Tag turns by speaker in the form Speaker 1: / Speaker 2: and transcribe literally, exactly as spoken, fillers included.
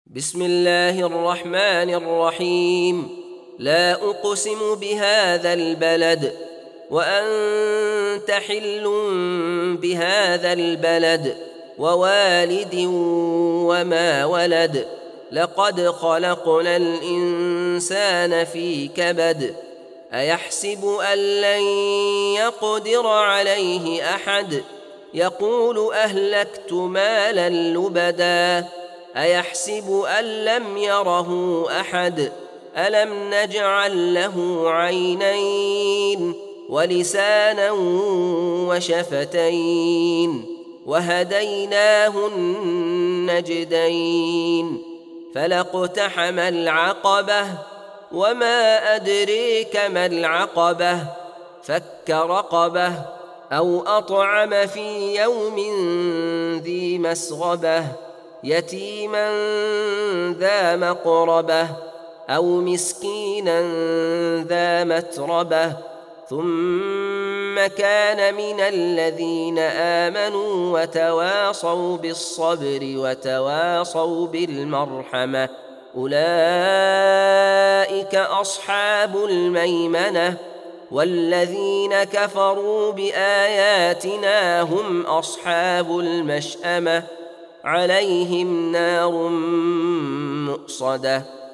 Speaker 1: بسم الله الرحمن الرحيم. لا أقسم بهذا البلد وأنت حل بهذا البلد ووالد وما ولد. لقد خلقنا الإنسان في كبد. أيحسب أن لن يقدر عليه أحد. يقول أهلكت مالا لبدا. أيحسب أن لم يره أحد. ألم نجعل له عينين ولسانا وشفتين وهديناه النجدين. فلاقتحم العقبة وما أدريك ما العقبة. فك رقبة أو أطعم في يوم ذي مسغبة يتيما ذا مقربة أو مسكينا ذا متربة ثم كان من الذين آمنوا وتواصوا بالصبر وتواصوا بالمرحمة. أولئك أصحاب الميمنة. والذين كفروا بآياتنا هم أصحاب المشأمة. عليهم نار مؤصدة.